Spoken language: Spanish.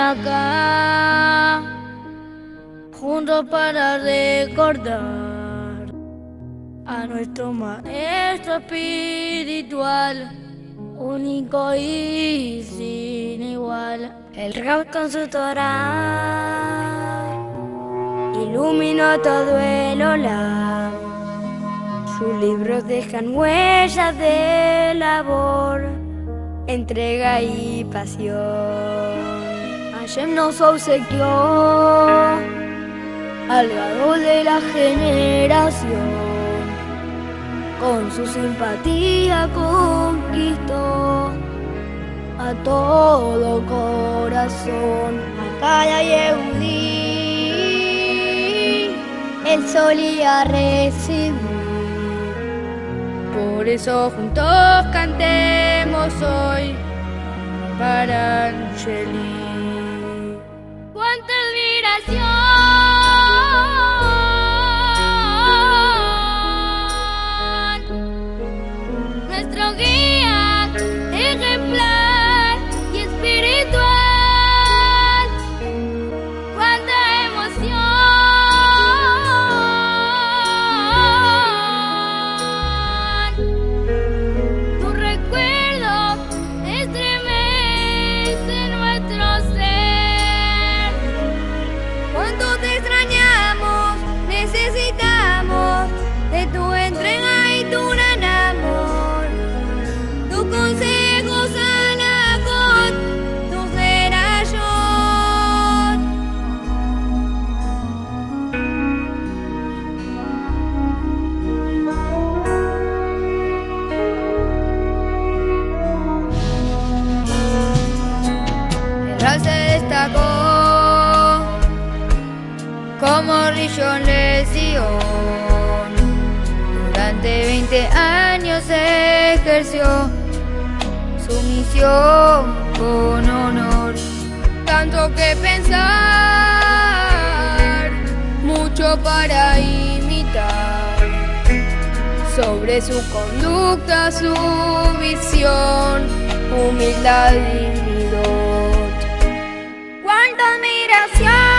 acá, juntos para recordar a nuestro maestro espiritual, único y sin igual. El rap con su Torá iluminó todo el Olam. Sus libros dejan huellas de labor, entrega y pasión. Hashem nos obsequió al Gadol de la generación. Con su simpatía conquistó a todo corazón. A cada Yehudí él solía recibir. Por eso juntos cantemos hoy para Angeli. ¡Cuánta admiración! Nuestro guía ejemplar y espiritual. ¡Cuánta emoción! Tu recuerdo estremece nuestro ser. Cuánto te extrañamos, necesitamos de tu entrega y tu gran amor. Tu consejo sana con tu serayón. El rap se destacó como Rishon LeZion. Durante 20 años ejerció su misión con honor. Tanto que pensar, mucho para imitar. Sobre su conducta, su visión, humildad y dignidad. ¡Cuánta admiración!